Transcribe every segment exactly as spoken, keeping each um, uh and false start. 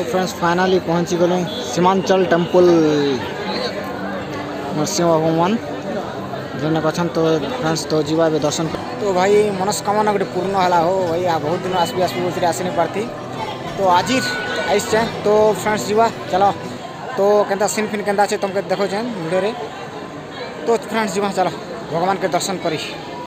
Friends finally पहुँची गलु Seemanchal temple Narasimha भगवान जेने कछन तो फ्रेंड्स तो जीवा बे दर्शन तो भाई मनस्कामना गोटे पूर्ण हला हो भाई आ बहुत दिन आसबी आसबी बोलते आसी नहीं पारती तो आज आइस तो फ्रेंड्स जीवा चलो तो केंता सीन फिन केंता अच्छे तुमके देखो चें वीडियो रे तो फ्रेंड्स जीवा चलो भगवान के दर्शन करी।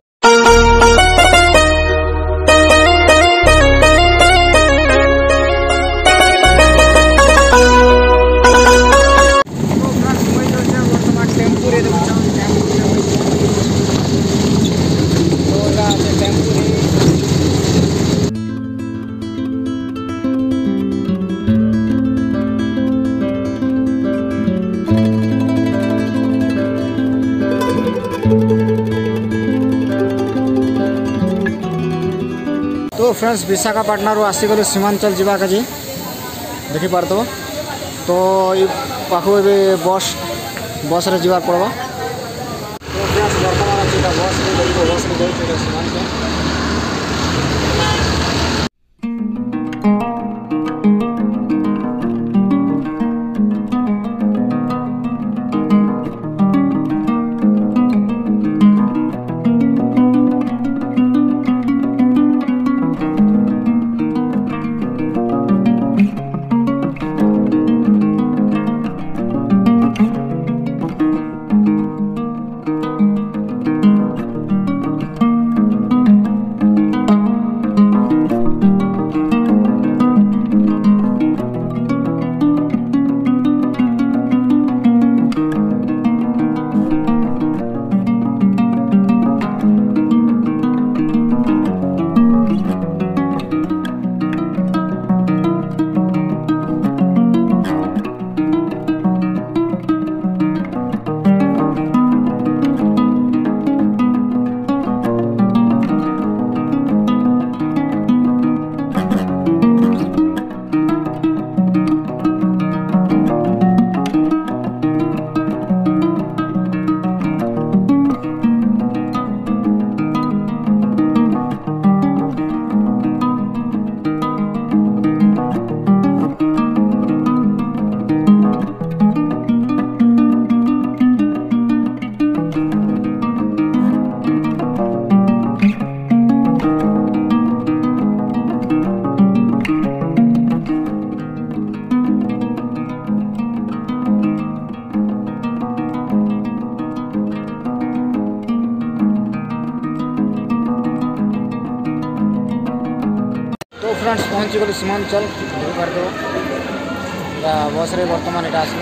तो फ्रेंड्स विशाखापाटना रू आसीगलु सीमांचल जीवा का जी देखी पारत तो ये पाखु ए बस बस रे जीवा पड़वा तो फ्रेंड्स वर्तमान अच्छी बस रे बस रे जाई सीमांचल। तो फ्रेंड्स पहुँची गलु सीमांचल पार बस रे बर्तमान यहाँ आसलु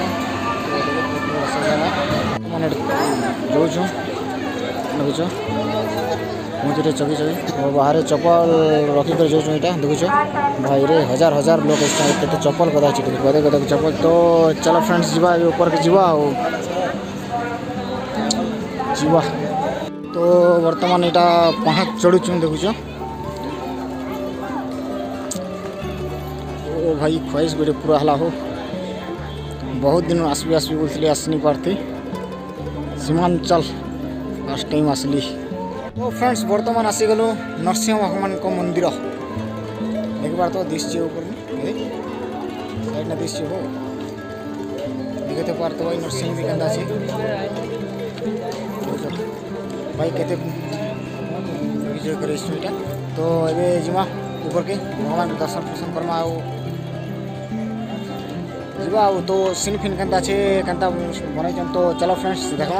जो देखुच पहुँचे चकी चकी और बाहर चप्पल रखिक जो यहाँ देखुच भाई रे हजार हजार लोग के चप्पल गदा गदे गदे चप्पल। तो चलो फ्रेंड्स जीवा ऊपर के जीवा जीवा तो बर्तमान यहाँ पहाड़ चढ़ुचु देखुच भाई ख्वाहिश गोटे पूरा हला हो बहुत दिन आसबी आसबी बोलते आसी नहीं पारती सीमांचल फर्स्ट टाइम आसली। तो फ्रेंड्स बर्तमान आसीगलु नरसिंह भगवान को मंदिर देख पार तो दिशे ऊपर साइड ना दिशे हो देखते पार तो भाई नरसिंह भी केंदा छी भाई केते विजय करे इसमें तो एबे जिमा ऊपर के भगवान के दर्शन दर्शन करमा जीवा तो सीन फिन केंता छे केंता बनाई तो चलो फ्रेंड्स देखवा।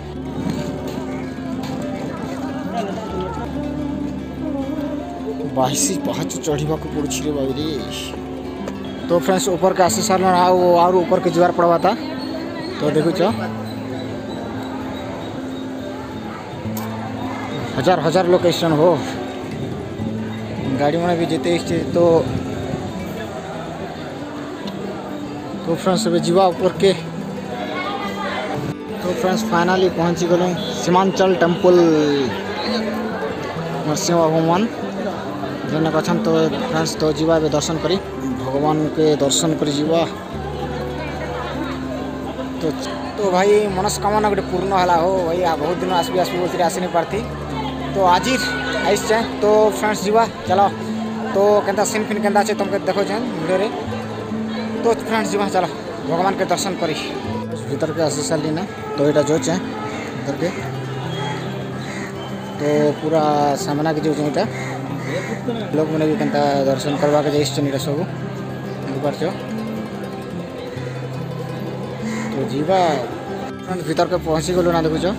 बाईसी पहाच चढ़ा को पड़ी रे भाई रे। तो फ्रेंड्स ऊपर के आसी सार और ऊपर के जीवार पड़वा था तो देखुच हजार हजार लोकेशन हो गाड़ी में भी जेते तो तो फ्रेंड्स अभी जीवा ऊपर के तो फ्रेंड्स फाइनाली पहुँची गलु सीमांचल टेम्पल नरसिंह भगवान जेने कछन तो फ्रेंड्स तो जीवा बे दर्शन करी भगवान के दर्शन करी जीवा तो तो भाई मनस्कामना गोटे पूर्ण हला हो भाई आ बहुत दिन आसबी आसबी बोलते आसी नहीं पारती तो आज आइस तो फ्रेंड्स जीवा चलो तो केंता सीन फिन केंता अच्छे तुमके देखो चें वीडियो रे तो फ्रेंड्स जी चलो भगवान के दर्शन करी भीतर के आसी सारी ना तो यहाँ जो है भीतर के तो पूरा सामना के जो यहाँ लोग मैंने भी केनता दर्शन करवा के जाइए सब बुझिपार तो जीवा फ्रेंड्स भीतर के पहुँची गलु ना देखुच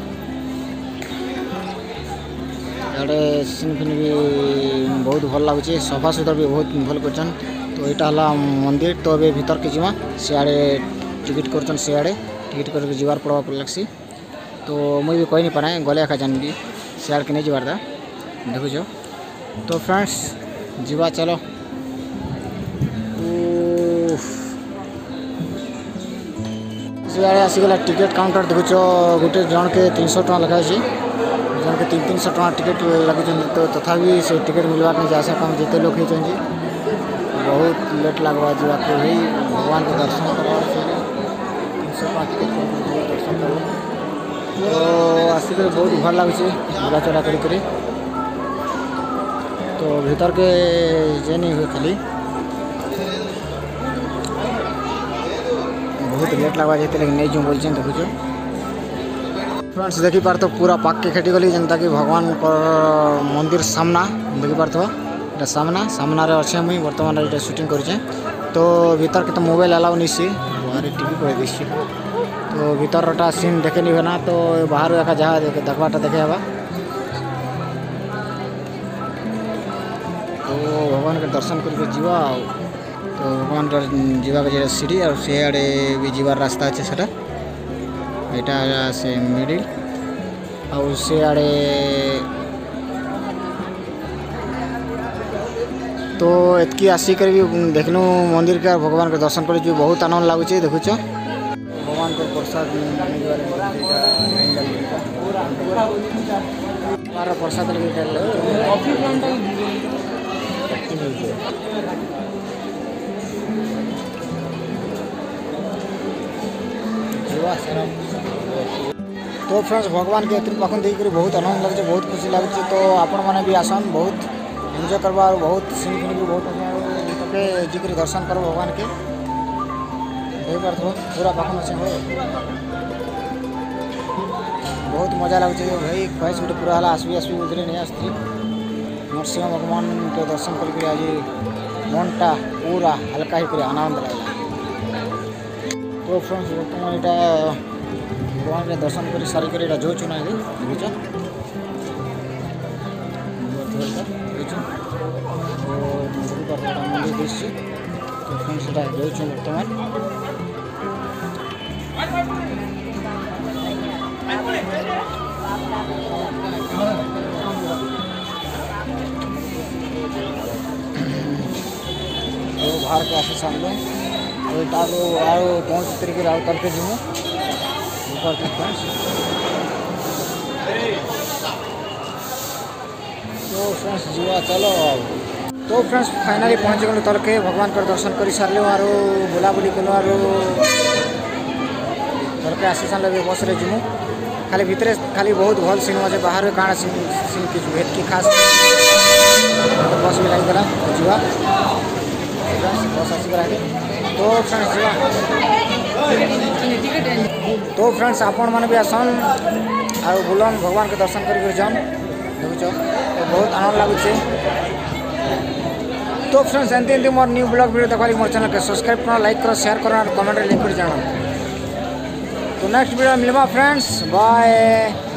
इे सीन फिन भी बहुत भल लगुच सफा सुतरा भी बहुत भल कर तो यहाँ है मंदिर तो अभी भीतर के जीवा सियाड़े टिकट कर सियाड़े टिकट करके जीवार पड़वा लगसी तो मुझे भी कही नहीं पारे गले एका जानवी सियाड़ के नहीं जीवार था देखुच तो फ्रेंड्स जीवा चलो सियाड़े आसीगला टिकट काउंटर देखुच गोटे जन के तीन सौ टका लखाई जन के तीन तीन सौ टका टिकट लगे तो तथापि से टिकट मिलवा नहीं आशा कम जिते लोग होती बहुत लेट लगवा जावा के भाई भगवान के दर्शन करवा तीन सौ टका टिकट दर्शन कर तो आसिक बहुत भल लगुच बुला चढ़ा कर तो भीतर के जे नहीं हुए खाली बहुत लेट लगवा जाते लेकिन नहीं जो बोलते देखुच फ्रेंड्स देखी पार तो पूरा पाक के खेटी गली जनता कि भगवान मंदिर सामना देखी पार तो सामना सामना रे अच्छे मुई वर्तमान ये शूटिंग करें तो भीतर के तो मोबाइल अलाउ नहीं सी बाहर टीवी कर दी तो भीतर सीन देखे नहीं ना तो बाहर एका जहाँ देखवाटा देखे हवा तो भगवान के दर्शन करके जीवा तो भगवान का जीवा के सीढ़ी और से आड़े भी जीवार रास्ता अच्छे से यहाँ से मिडिल और से आड़े तो एतकी आसिक भी देखलु मंदिर के भगवान के दर्शन कर बहुत आनंद लगुच देखुच भगवान को प्रसाद प्रसाद तो फ्रेंड्स भगवान के एतरी पाखन देकर बहुत आनंद लगे बहुत खुशी लगे तो आपण मैंने भी आसन बहुत एंजॉय करवा बहुत सीन फिन भी बहुत अच्छे जिक्र दर्शन करो भगवान के देख पार पूरा पाखन अच्छे हो बहुत मजा लगे भाई ख्वाहिश गोटे पूरा है आसबी आसबी बोलते नहीं आसती नरसिंह भगवान के दर्शन करके आज मनटा पूरा हल्का ही आनंद लगे तो फ्रेंड्स बर्तमान यहाँ भगवान के दर्शन कर सारिक जो चुना बुझ मंदिर दिशा तो फ्रेंड्स यहाँ जो बर्तमान तो बाहर के आसी सामने आरो पहुँच तरीके आउ तल के जीमु तो फ्रेंड्स जीवा चलो तो फ्रेंड्स फाइनली पहुँच गलु तल के भगवान का दर्शन कर सारे आरो बुलाबुली कलु आरो तल के आसी सारे बस रे जीमु खाली भितर खाली बहुत भल सीन अच्छे बाहर काଣା सीन सीन कि हेतकी खास बस भी लगे जीवा बस आसिक तो फ्रेंड्स जीवा तो फ्रेंड्स आपण मैंने भी आसन आ बुलन भगवान के दर्शन कर जान देखुच तो बहुत आनंद लगुचे तो फ्रेंड्स एमती एमती मोर न्यू ब्लॉग वीडियो देखा मोर चैनल के सब्सक्राइब करो लाइक करो शेयर करो और कमेंट लिख कर जाना तो नेक्स्ट वीडियो मिलवा फ्रेंड्स बाय।